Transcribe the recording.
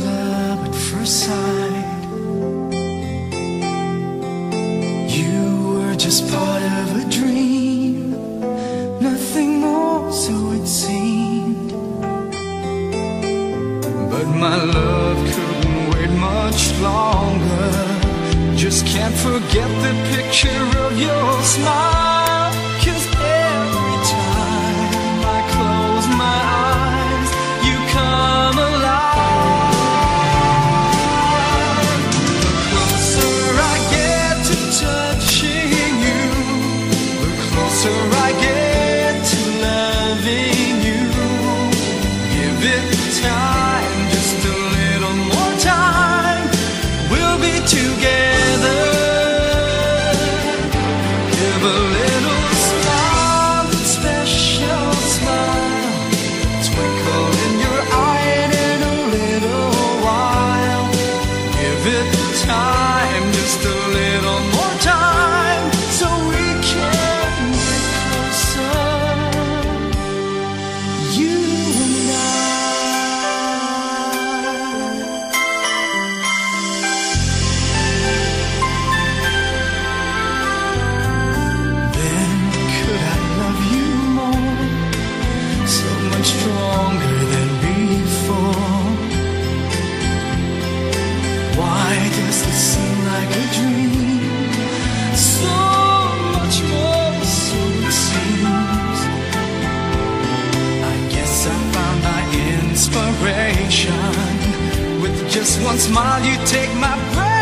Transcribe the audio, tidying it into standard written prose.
love at first sight. You were just part of a dream, nothing more, so it seemed. But my love couldn't wait much longer. Just can't forget the picture of your smile. 'Cause every time I close my eyes, you come alive. The closer I get to touching you, the closer I get to loving you. Give it time, just a little more time, we'll be together. Give a little smile, that special smile, twinkle in your eye, and in a little while, give it time, just a little more time, so we can get closer, you and I. Then could I love you more, so much stronger than before? Why does this seem like a dream? So much more, so it seems. I guess I found my inspiration. With just one smile, you take my breath